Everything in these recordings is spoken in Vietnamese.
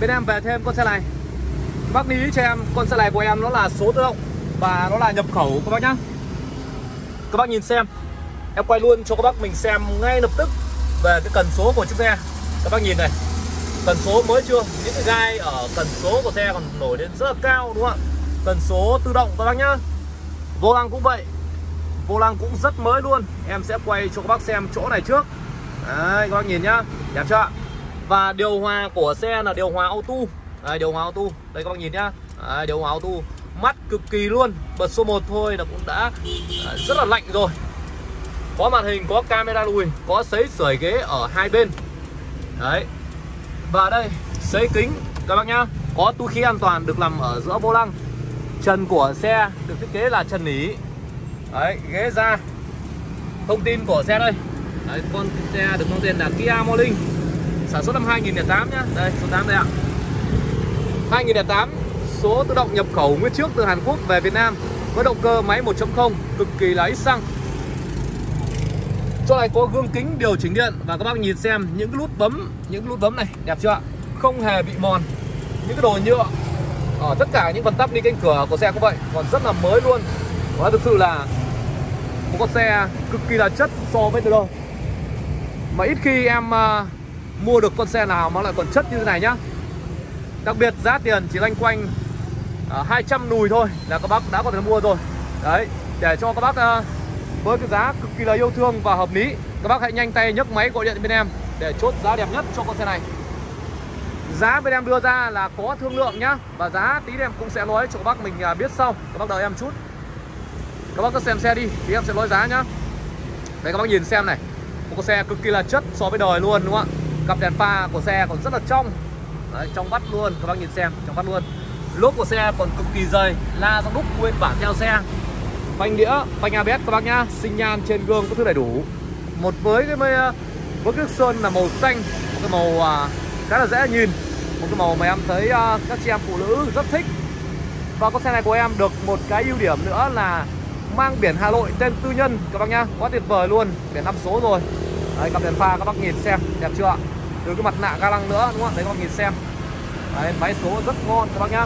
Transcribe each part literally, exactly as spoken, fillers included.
bên em về thêm con xe này. Bác lưu ý cho em, con xe này của em nó là số tự động và nó là nhập khẩu các bác nhá. Các bác nhìn xem, em quay luôn cho các bác mình xem ngay lập tức về cái cần số của chiếc xe. Các bác nhìn này, cần số mới chưa, những cái gai ở cần số của xe còn nổi lên rất là cao đúng không ạ. Cần số tự động các bác nhá. Vô lăng cũng vậy, vô lăng cũng rất mới luôn. Em sẽ quay cho các bác xem chỗ này trước. Đấy, các bác nhìn nhá, đẹp chưa ạ. Và điều hòa của xe là điều hòa auto. Đây, điều hòa auto, đây các bác nhìn nhá. Đấy, điều hòa auto mắt cực kỳ luôn. Bật số một thôi là cũng đã rất là lạnh rồi. Có màn hình, có camera lùi, có sấy sưởi ghế ở hai bên. Đấy. Và đây, sấy kính các bác nhá. Có túi khí an toàn được nằm ở giữa vô lăng. Trần của xe được thiết kế là trần nỉ. Đấy, ghế da. Thông tin của xe đây. Đấy, con xe được mang tên là Kia Morning, sản xuất năm hai nghìn lẻ tám nhá. Đây, số tám đây ạ. hai nghìn lẻ tám, số tự động nhập khẩu nguyên chiếc từ Hàn Quốc về Việt Nam với động cơ máy một chấm không, cực kỳ là ít xăng. Chỗ này có gương kính điều chỉnh điện và các bác nhìn xem những cái nút bấm, những cái nút bấm này đẹp chưa ạ? Không hề bị mòn. Những cái đồ nhựa ở tất cả những phần tắp đi cánh cửa của xe cũng vậy, còn rất là mới luôn. Và thực sự là một con xe cực kỳ là chất so với từ đâu. Mà ít khi em uh, mua được con xe nào mà lại còn chất như thế này nhá. Đặc biệt giá tiền chỉ loanh quanh uh, hai trăm nùi thôi là các bác đã có thể mua rồi. Đấy, để cho các bác uh, với cái giá cực kỳ là yêu thương và hợp lý, các bác hãy nhanh tay nhấc máy gọi điện bên em để chốt giá đẹp nhất cho con xe này. Giá bên em đưa ra là có thương lượng nhá. Và giá tí em cũng sẽ nói cho các bác mình uh, biết sau. Các bác đợi em chút. Các bác cứ xem xe đi thì em sẽ nói giá nhá. Đây các bác nhìn xem này, một con xe cực kỳ là chất so với đời luôn đúng không ạ. Cặp đèn pha của xe còn rất là trong. Đấy, trong vắt luôn, các bác nhìn xem, trong vắt luôn. Lốp của xe còn cực kỳ dày, la răng đúc nguyên bản theo xe. Phanh đĩa, phanh a bê ét các bác nhá. Sinh nhan trên gương có thứ đầy đủ. Một với cái với, với cái sơn là màu xanh, một cái màu uh, khá là dễ nhìn, một cái màu mà em thấy uh, các chị em phụ nữ rất thích. Và con xe này của em được một cái ưu điểm nữa là mang biển Hà Nội tên tư nhân các bác nhá, quá tuyệt vời luôn, biển năm số rồi. Đấy, cặp đèn pha các bác nhìn xem đẹp chưa ạ. Từ cái mặt nạ ga lăng nữa đúng không ạ, đấy các bác nhìn xem. Đấy, máy số rất ngon các bác nhá.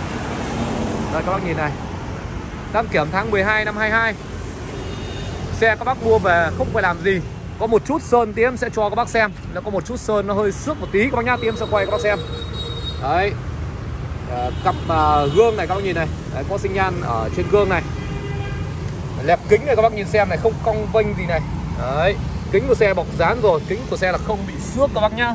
Đây các bác nhìn này, đăng kiểm tháng mười hai năm hai mươi hai. Xe các bác mua về không phải làm gì, có một chút sơn tí em sẽ cho các bác xem. Nó có một chút sơn nó hơi xước một tí các bác nhá, tí em sẽ quay các bác xem. Đấy, à, cặp uh, gương này các bác nhìn này. Đấy, có sinh nhan ở trên gương này. Lẹp kính này các bác nhìn xem này, không cong vênh gì này. Đấy, kính của xe bọc dán rồi, kính của xe là không bị xước các bác nhá.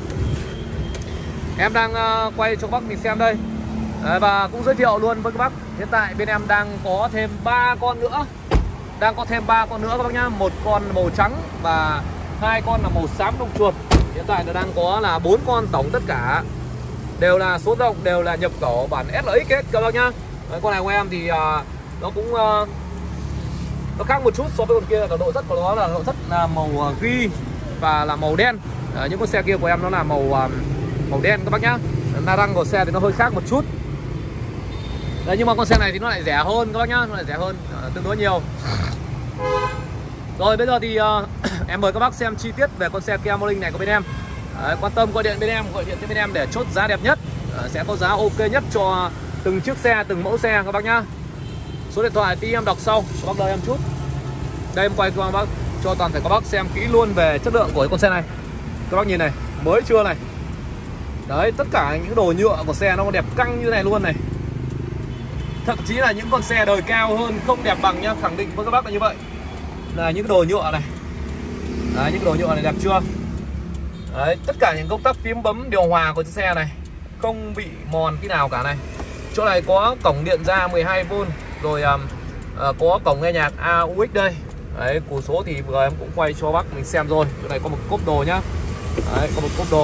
Em đang uh, quay cho các bác mình xem đây. Đấy, và cũng giới thiệu luôn với các bác, hiện tại bên em đang có thêm ba con nữa. Đang có thêm ba con nữa các bác nhá. Một con màu trắng và hai con là màu xám đồng chuột. Hiện tại nó đang có là bốn con tổng tất cả. Đều là số động, đều là nhập khẩu bản ét lờ ích hết các bác nhá. Đấy, con này của em thì uh, nó cũng uh, nó khác một chút so với con kia, là nội thất của nó là nội thất là màu ghi và là màu đen. Đấy, những con xe kia của em nó là màu uh, màu đen các bác nhá. La răng của xe thì nó hơi khác một chút. Đấy, nhưng mà con xe này thì nó lại rẻ hơn các bác nhá, nó lại rẻ hơn uh, tương đối nhiều. Rồi bây giờ thì uh, em mời các bác xem chi tiết về con xe Kia Morning này của bên em. Đấy, quan tâm gọi điện bên em, gọi điện cho bên em để chốt giá đẹp nhất. uh, Sẽ có giá ok nhất cho từng chiếc xe, từng mẫu xe các bác nhá. Số điện thoại tí em đọc sau, các bác đợi em chút. Đây em quay cho các bác, cho toàn thể các bác xem kỹ luôn về chất lượng của con xe này. Các bác nhìn này, mới chưa này. Đấy, tất cả những đồ nhựa của xe nó đẹp căng như này luôn này. Thậm chí là những con xe đời cao hơn không đẹp bằng nhá, khẳng định với các bác là như vậy. Là những đồ nhựa này. Đấy, những đồ nhựa này đẹp chưa. Đấy, tất cả những công tắc phím bấm điều hòa của chiếc xe này không bị mòn tí nào cả này. Chỗ này có cổng điện ra mười hai vôn. Rồi um, uh, có cổng nghe nhạc a u ích đây. Đấy, củ số thì vừa em cũng quay cho bác mình xem rồi. Chỗ này có một cốp đồ nhá. Đấy, có một cốp đồ.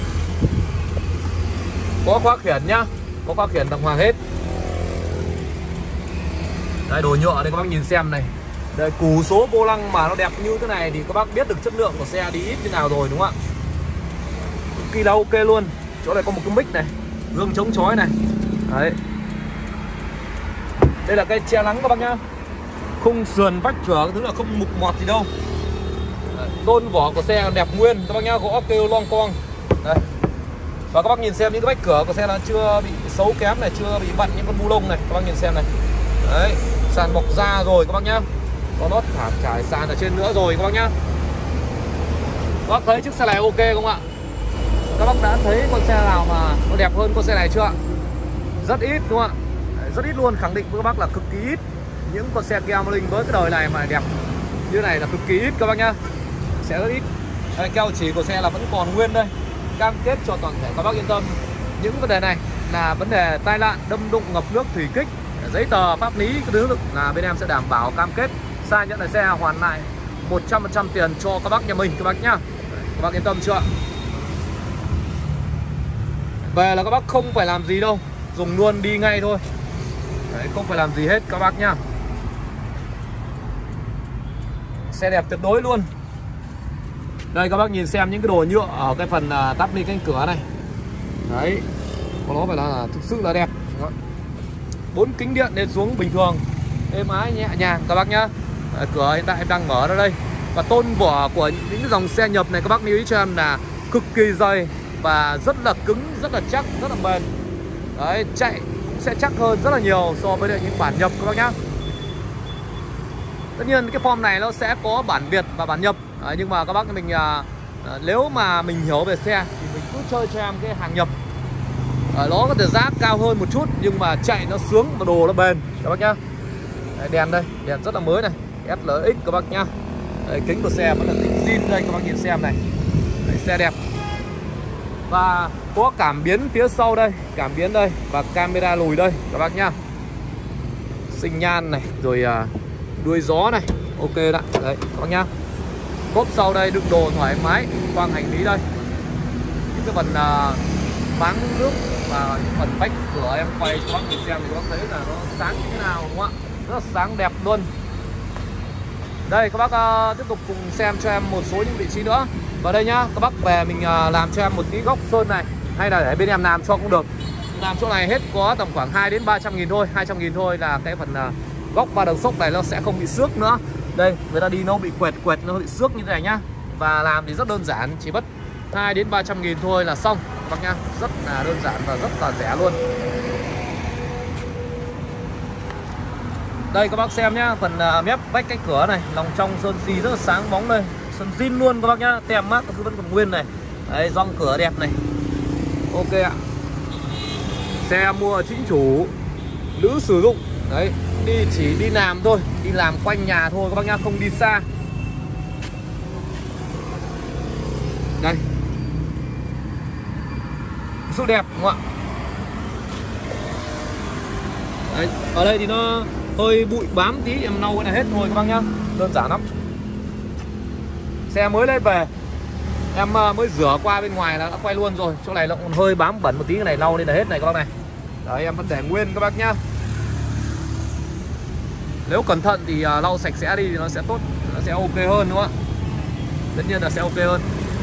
Có khóa khiển nhá, có khóa khiển đàng hoàng hết. Đây, đồ nhựa đây các bác nhìn xem này. Đây, củ số vô lăng mà nó đẹp như thế này thì các bác biết được chất lượng của xe đi ít như nào rồi đúng không ạ. Cực kỳ là ok luôn. Chỗ này có một cái mic này, gương chống chói này. Đấy, đây là cây che nắng các bác nhá. Khung sườn vách cửa thứ là không mục mọt gì đâu. Đấy, tôn vỏ của xe đẹp nguyên các bác nhá, gỗ kêu loang quang. Đây, Và các bác nhìn xem những cái vách cửa của xe là chưa bị xấu kém này, chưa bị vặn những con bu lông này, các bác nhìn xem này. Đấy, sàn bọc da rồi các bác nhá. Có lót thảm trải sàn ở trên nữa rồi các bác nhá. Các bác thấy chiếc xe này ok không ạ? Các bác đã thấy con xe nào mà nó đẹp hơn con xe này chưa ạ? Rất ít đúng không ạ? Rất ít luôn, khẳng định với các bác là cực kỳ ít. Những con xe Kia Morning với cái đời này mà đẹp như này là cực kỳ ít các bác nhá. Sẽ rất ít. Đây, keo chỉ của xe là vẫn còn nguyên đây. Cam kết cho toàn thể các bác yên tâm. Những vấn đề này là vấn đề tai nạn, đâm đụng, ngập nước, thủy kích, giấy tờ pháp lý cái thứ là bên em sẽ đảm bảo cam kết sai nhận lại xe hoàn lại một trăm phần trăm tiền cho các bác nhà mình các bác nhá. Các bác yên tâm chưa? Về là các bác không phải làm gì đâu, dùng luôn đi ngay thôi. Đấy, không phải làm gì hết các bác nhá. Xe đẹp tuyệt đối luôn. Đây các bác nhìn xem những cái đồ nhựa ở cái phần uh, tắp ly cánh cửa này. Đấy, nó phải là, là thực sự là đẹp. Bốn kính điện lên xuống bình thường, êm ái nhẹ nhàng các bác nhá. Đấy, cửa hiện tại em đang mở ra đây. Và tôn vỏ của những cái dòng xe nhập này các bác lưu ý cho em là cực kỳ dày và rất là cứng, rất là chắc, rất là bền. Đấy, chạy sẽ chắc hơn rất là nhiều so với những bản nhập các bác nhá. Tất nhiên cái form này nó sẽ có bản Việt và bản nhập. Đấy, nhưng mà các bác mình à, nếu mà mình hiểu về xe thì mình cứ chơi cho em cái hàng nhập. À, nó có thể giá cao hơn một chút nhưng mà chạy nó sướng và đồ nó bền các bác nhá. Đấy, đèn đây, đèn rất là mới này, ét lờ ích các bác nhá. Đấy, kính của xe vẫn là kính zin đây các bác nhìn xem này. Đấy, xe đẹp. Và có cảm biến phía sau đây, cảm biến đây và camera lùi đây các bác nhá. Sinh nhan này, rồi à, đuôi gió này, ok đã. Đấy các bác nhá. Cốp sau đây đựng đồ thoải mái, khoang hành lý đây. Những cái phần uh, máng nước và những phần vách cửa em quay cho các bác nhìn xem thì các bác thấy là nó sáng như thế nào đúng không ạ? Rất là sáng đẹp luôn. Đây các bác uh, tiếp tục cùng xem cho em một số những vị trí nữa. Và đây nhá, các bác về mình uh, làm cho em một tí góc sơn này, hay là để bên em làm cho cũng được. Làm chỗ này hết có tầm khoảng hai đến ba trăm nghìn thôi, hai trăm nghìn thôi là cái phần uh, góc ba đầu sốc này nó sẽ không bị xước nữa. Đây, người ta đi nó bị quẹt quẹt, nó bị xước như thế này nhá. Và làm thì rất đơn giản, chỉ mất hai đến ba trăm nghìn thôi là xong các bác nhá. Rất là đơn giản và rất là rẻ luôn. Đây các bác xem nhá, phần uh, mép vách cánh cửa này, lòng trong sơn xi rất là sáng bóng đây. Sơn zin luôn các bác nhá, tem mác cứ vẫn còn nguyên này. Đấy, gioăng cửa đẹp này. Ok ạ. Xe mua chính chủ, nữ sử dụng. Đấy, đi chỉ đi làm thôi, đi làm quanh nhà thôi các bác nhá, không đi xa. Đây, rất đẹp đúng không ạ? Đấy, ở đây thì nó hơi bụi bám tí, em lau cái này hết thôi các bác nhá, đơn giản lắm. Xe mới lên về, em mới rửa qua bên ngoài là đã quay luôn rồi. Chỗ này nó còn hơi bám bẩn một tí, cái này lau lên là hết này các bác này. Đấy, em vẫn để nguyên các bác nhá. Nếu cẩn thận thì uh, lau sạch sẽ đi thì nó sẽ tốt, nó sẽ ok hơn đúng không ạ? Tất nhiên là sẽ ok hơn.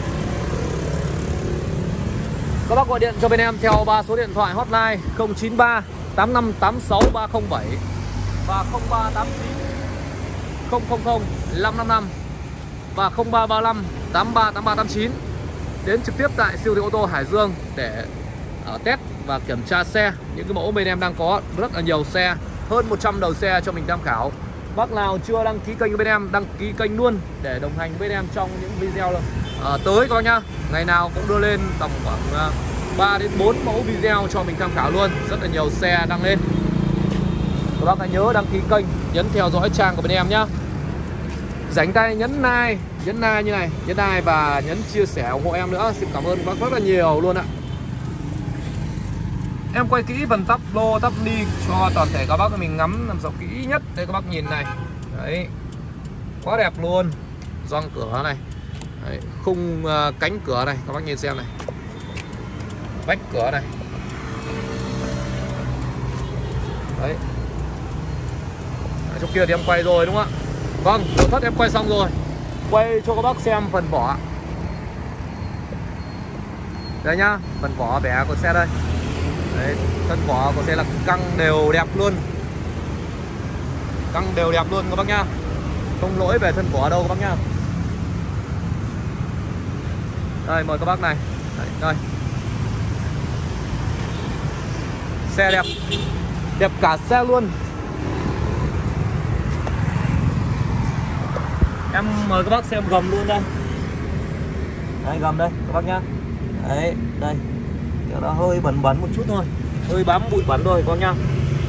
Các bác gọi điện cho bên em theo ba số điện thoại hotline không chín ba tám năm tám sáu ba không bảy và không ba tám chín không không không năm năm năm và không ba ba năm tám ba tám ba tám chín. Đến trực tiếp tại siêu thị ô tô Hải Dương để uh, test và kiểm tra xe. Những cái mẫu bên em đang có rất là nhiều xe, hơn một trăm đầu xe cho mình tham khảo. Bác nào chưa đăng ký kênh của bên em, đăng ký kênh luôn để đồng hành với bên em trong những video uh, tới các bác nhá. Ngày nào cũng đưa lên tầm khoảng uh, ba đến bốn mẫu video cho mình tham khảo luôn. Rất là nhiều xe đăng lên. Các bác hãy nhớ đăng ký kênh, nhấn theo dõi trang của bên em nhá. Rảnh tay nhấn like, nhấn like như này, nhấn like và nhấn chia sẻ ủng hộ em nữa. Xin cảm ơn các bác rất là nhiều luôn ạ. Em quay kỹ phần tắp lô, tắp ly cho toàn thể các bác mình ngắm làm sao kỹ nhất. Đây các bác nhìn này. Đấy, quá đẹp luôn. Gioăng cửa này. Đấy, khung uh, cánh cửa này, các bác nhìn xem này. Vách cửa này. Đấy. Chỗ kia thì em quay rồi đúng không ạ? Vâng, nội thất em quay xong rồi. Quay cho các bác xem phần vỏ. Đây nhá, phần vỏ bẻ của xe đây. Đấy, thân vỏ của xe là căng đều đẹp luôn. Căng đều đẹp luôn các bác nhá. Không lỗi về thân vỏ đâu các bác nhá. Đây, mời các bác này. Đây, đây. xe đẹp, đẹp cả xe luôn. Em mời các bác xem gầm luôn đây. Đây gầm đây các bác nhá. Đấy, đây. Nó hơi bẩn bẩn một chút thôi, hơi bám bụi bẩn thôi các bác nhá.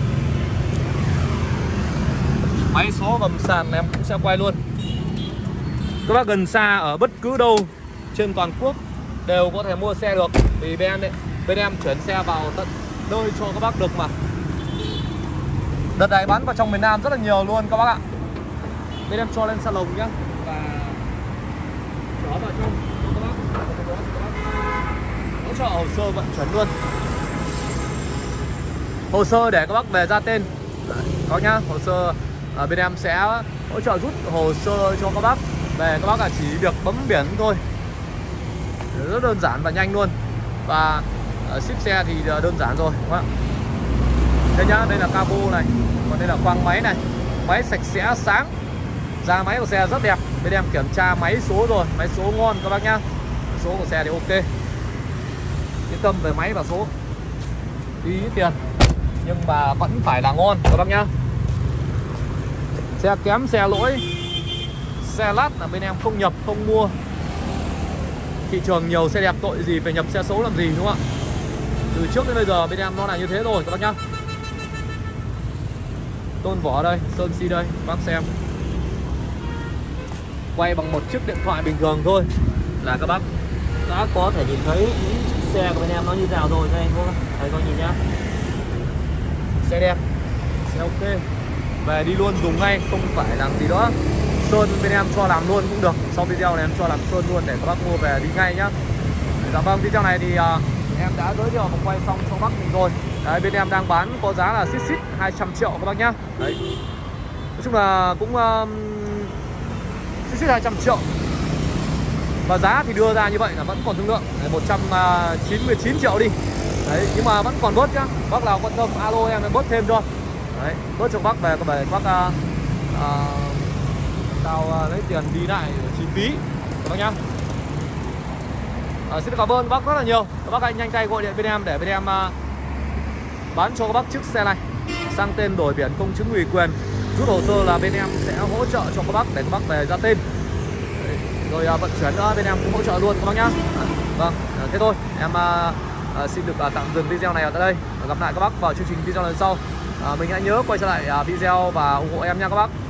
Máy số gầm sàn này em cũng sẽ quay luôn. Các bác gần xa ở bất cứ đâu trên toàn quốc đều có thể mua xe được, vì bên em đấy, bên em chuyển xe vào tận nơi cho các bác được mà. Đợt này bán vào trong miền Nam rất là nhiều luôn các bác ạ. Bên em cho lên salon nhá và đó vào trong cho các bác, hỗ trợ hồ sơ vận chuyển luôn. Hồ sơ để các bác về ra tên có nhá. Hồ sơ ở bên em sẽ hỗ trợ rút hồ sơ cho các bác về, các bác là chỉ việc bấm biển thôi, rất đơn giản và nhanh luôn. Và uh, ship xe thì đơn giản rồi đúng không ạ? Đây nhá, đây là cabo này, còn đây là khoang máy này, máy sạch sẽ sáng, da máy của xe rất đẹp. Bên em kiểm tra máy số rồi, máy số ngon các bác nhá, số của xe thì ok, yên tâm về máy và số, tí tiền nhưng mà vẫn phải là ngon các bác nhá. Xe kém, xe lỗi, xe lát là bên em không nhập không mua. Thị trường nhiều xe đẹp, tội gì phải nhập xe xấu làm gì đúng không ạ? Từ trước đến bây giờ bên em nó là như thế rồi các bác nhá. Tôn vỏ đây, sơn xi đây, bác xem. Quay bằng một chiếc điện thoại bình thường thôi là các bác đã có thể nhìn thấy những chiếc xe của bên em nó như thế nào rồi. Đây thôi, thầy coi nhìn nhá. Xe đẹp, xe ok, về đi luôn dùng ngay, không phải làm gì đó. Sơn bên em cho làm luôn cũng được. Sau video này em cho làm sơn luôn để các bác mua về đi ngay nhá. Dạ vâng, video này thì uh, em đã giới thiệu một quay xong cho bác mình rồi. Đấy, bên em đang bán có giá là xít xít hai trăm triệu các bác nhá. Đấy, nói chung là cũng uh, xít xít hai trăm triệu. Và giá thì đưa ra như vậy là vẫn còn thương lượng. Đấy, một trăm chín mươi chín triệu đi. Đấy, nhưng mà vẫn còn bớt nhá. Bác nào quan tâm alo em bớt thêm cho. Đấy, bớt cho bác về có về bác uh, uh, tao uh, lấy tiền đi lại chi phí các bác nhá. À, xin cảm ơn các bác rất là nhiều. Các bác hãy nhanh tay gọi điện bên em để bên em uh, bán cho các bác chiếc xe này, sang tên đổi biển công chứng ủy quyền, rút hồ sơ là bên em sẽ hỗ trợ cho các bác để các bác về ra tên. Đấy, rồi uh, vận chuyển nữa bên em cũng hỗ trợ luôn các bác nhá. À, vâng, à, thế thôi em uh, uh, xin được uh, tạm dừng video này ở đây. Gặp lại các bác vào chương trình video lần sau. À, mình hãy nhớ quay trở lại uh, video và ủng hộ em nha các bác.